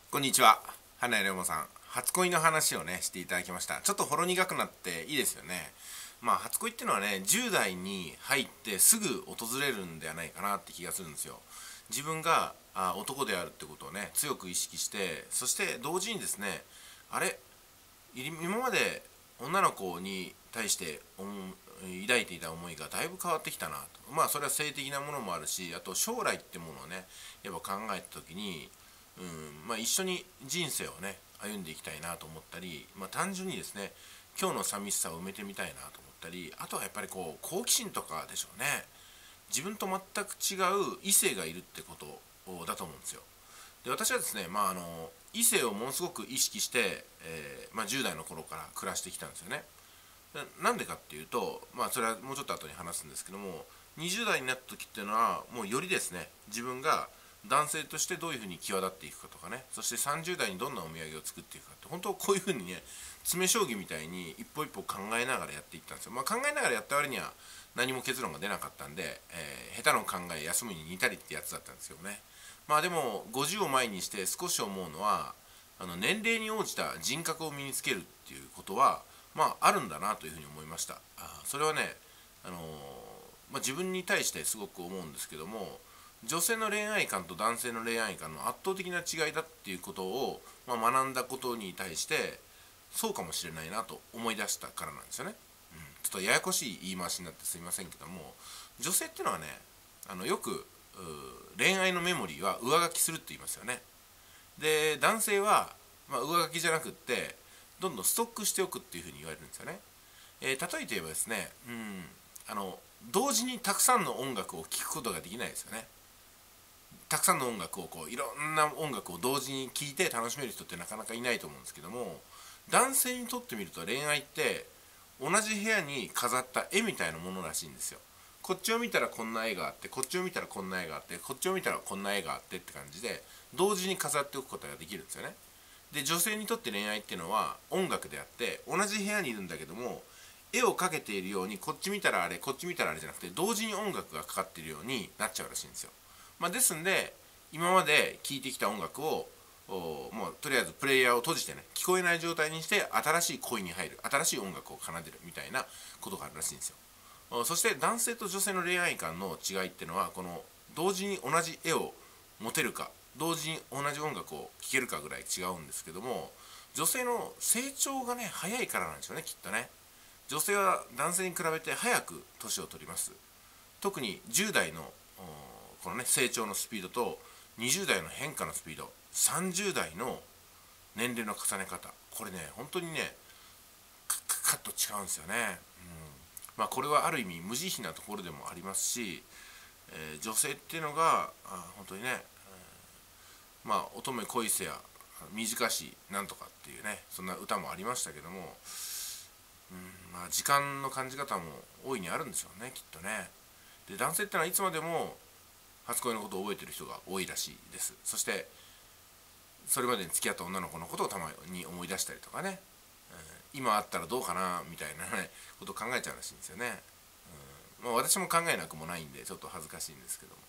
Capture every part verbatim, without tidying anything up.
こんにちは、花屋龍馬さん。初恋の話をねしていただきました。ちょっとほろ苦くなっていいですよね。まあ初恋っていうのはね、じゅう代に入ってすぐ訪れるんではないかなって気がするんですよ。自分があ男であるってことをね強く意識して、そして同時にですね、あれ今まで女の子に対して抱いていた思いがだいぶ変わってきたなと。まあそれは性的なものもあるし、あと将来ってものをねやっぱ考えた時に、うんまあ、一緒に人生をね歩んでいきたいなと思ったり、まあ、単純にですね今日の寂しさを埋めてみたいなと思ったり、あとはやっぱりこう好奇心とかでしょうね。自分と全く違う異性がいるってことだと思うんですよ。で私はですね、まあ、あの異性をものすごく意識して、えーまあ、じゅう代の頃から暮らしてきたんですよね。なんでかっていうと、まあ、それはもうちょっと後に話すんですけども、にじゅう代になった時っていうのはもうよりですね自分が男性としてどういうふうに際立っていくかとかね、そしてさんじゅう代にどんなお土産を作っていくかって、本当こういうふうにね詰将棋みたいに一歩一歩考えながらやっていったんですよ。まあ、考えながらやった割には何も結論が出なかったんで、えー、下手の考え休むに似たりってやつだったんですよね。まあでもごじゅうを前にして少し思うのは、あの年齢に応じた人格を身につけるっていうことはまああるんだなというふうに思いました。あそれはね、あのーまあ、自分に対してすごく思うんですけども、女性の恋愛観と男性の恋愛観の圧倒的な違いだっていうことを、まあ、学んだことに対してそうかもしれないなと思い出したからなんですよね。うん、ちょっとややこしい言い回しになってすいませんけども、女性っていうのはね、あのよく恋愛のメモリーは上書きするって言いますよね。で男性は、まあ、上書きじゃなくってどんどんストックしておくっていうふうに言われるんですよね。えー、例えて言えばですね、うん、あの同時にたくさんの音楽を聴くことができないですよね。たくさんの音楽をこういろんな音楽を同時に聴いて楽しめる人ってなかなかいないと思うんですけども、男性にとってみると恋愛って同じ部屋に飾った絵みたいなものらしいんですよ。こっちを見たらこんな絵があって、こっちを見たらこんな絵があって、こっちを見たらこんな絵があってって感じで同時に飾っておくことができるんですよね。で女性にとって恋愛っていうのは音楽であって、同じ部屋にいるんだけども絵を描けているように、こっち見たらあれこっち見たらあれじゃなくて同時に音楽がかかっているようになっちゃうらしいんですよ。まあ、ですんで今まで聴いてきた音楽をもうとりあえずプレイヤーを閉じてね聞こえない状態にして新しい恋に入る、新しい音楽を奏でるみたいなことがあるらしいんですよ。そして男性と女性の恋愛観の違いっていうのは、この同時に同じ絵を持てるか同時に同じ音楽を聴けるかぐらい違うんですけども、女性の成長がね早いからなんですよね、きっとね。女性は男性に比べて早く年を取ります。特にじゅう代のこのね成長のスピードとにじゅう代の変化のスピード、さんじゅう代の年齢の重ね方、これね本当にねカッと違うんですよね。うんまあこれはある意味無慈悲なところでもありますし、えー、女性っていうのがあ本当にね、えー、まあ乙女恋せや短しなんとかっていうねそんな歌もありましたけども、うんまあ時間の感じ方も大いにあるんでしょうね、きっとね。で男性ってのはいつまでも初恋のことを覚えてる人が多いらしいです。そしてそれまでに付き合った女の子のことをたまに思い出したりとかね、うん、今あったらどうかなみたいな、ね、ことを考えちゃうらしいんですよね。うんまあ、私も考えなくもないんでちょっと恥ずかしいんですけども、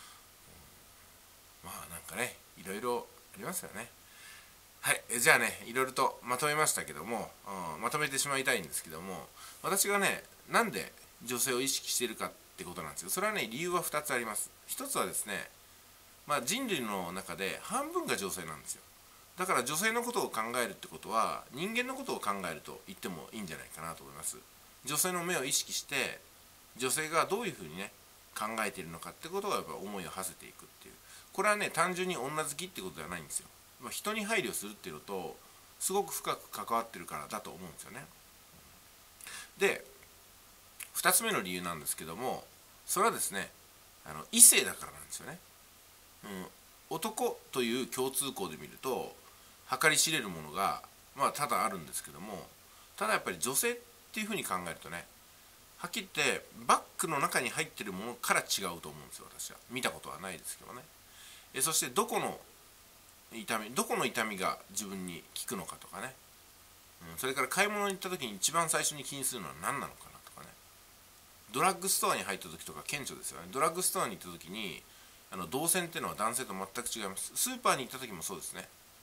うん、まあなんかねいろいろありますよね。はい、じゃあねいろいろとまとめましたけども、うん、まとめてしまいたいんですけども、私がねなんで女性を意識しているかってことなんですよ。それはね理由はふたつあります。ひとつはですね、まあ、人類の中で半分が女性なんですよ。だから女性のことを考えるってことは人間のことを考えると言ってもいいんじゃないかなと思います。女性の目を意識して女性がどういうふうにね考えているのかってことがやっぱ思いを馳せていくっていう、これはね単純に女好きってことではないんですよ。人に配慮するっていうのとすごく深く関わってるからだと思うんですよね。でふたつめの理由なんですけども、それはですねあの異性だからなんですよね。うん、男という共通項で見ると計り知れるものがまあ多々あるんですけども、ただやっぱり女性っていうふうに考えるとね、はっきり言ってバッグの中に入ってるものから違うと思うんですよ。私は見たことはないですけどね。えそしてどこの痛みどこの痛みが自分に効くのかとかね、うん、それから買い物に行った時に一番最初に気にするのは何なのかなとかね。ドラッグストアに入った時とか顕著ですよね。ドラッグストアに行った時にあの動線っていうのは男性と全く違います。スーパーに行った時もそうですね。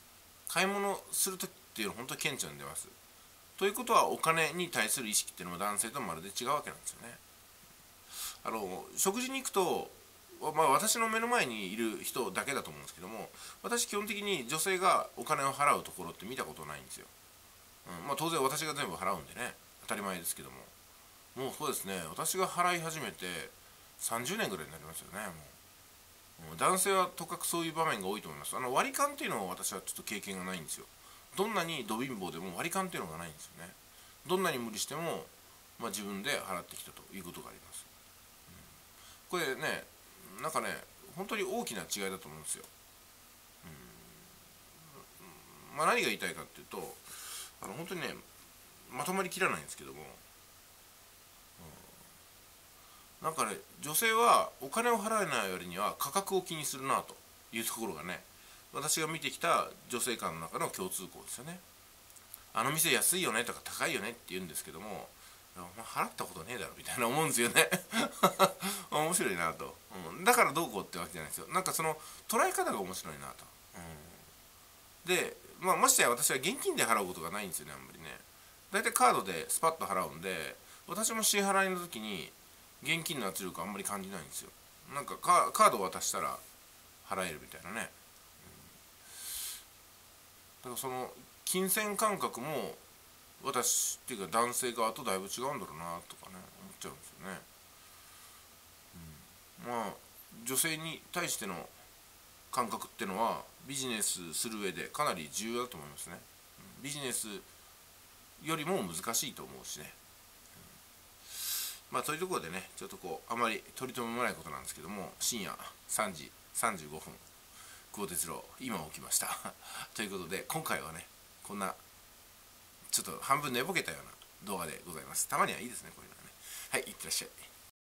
買い物する時っていうのは本当に顕著に出ます。ということはお金に対する意識っていうのも男性とまるで違うわけなんですよね。あの食事に行くと、まあ、私の目の前にいる人だけだと思うんですけども、私基本的に女性がお金を払うところって見たことないんですよ。うんまあ、当然私が全部払うんでね、当たり前ですけども、もうそうですね、私が払い始めてさんじゅうねんぐらいになりますよね。もう、うん、男性はとかくそういう場面が多いと思います。あの割り勘っていうのは私はちょっと経験がないんですよ。どんなにど貧乏でも割り勘っていうのがないんですよね。どんなに無理しても、まあ、自分で払ってきたということがあります。これね、なんかね、本当に大きな違いだと思うんですよ。まあ、何が言いたいかっていうと、あの本当にね、まとまりきらないんですけども、なんかね、女性はお金を払えない割には価格を気にするなというところがね、私が見てきた女性間の中の共通項ですよね。あの店安いよねとか高いよねって言うんですけども、お前払ったことねえだろみたいな思うんですよね。面白いなと、うん、だからどうこうってわけじゃないですよ。なんかその捉え方が面白いなと、うん、で、まあ、ましてや私は現金で払うことがないんですよね、あんまりね。だいたいカードでスパッと払うんで、私も支払いの時に現金の圧力あんまり感じないんですよ。なんかカカードを渡したら払えるみたいなね、だからその金銭感覚も私っていうか男性側とだいぶ違うんだろうなとかね、思っちゃうんですよね。うん、まあ女性に対しての感覚ってのはビジネスする上でかなり重要だと思いますね。ビジネスよりも難しいと思うしね。まあというところでね、ちょっとこうあまり取り留めもないことなんですけども、深夜さんじさんじゅうごふん、久保哲郎今起きましたということで、今回はねこんなちょっと半分寝ぼけたような動画でございます。たまにはいいですね、こういうのはね。はい、いってらっしゃい。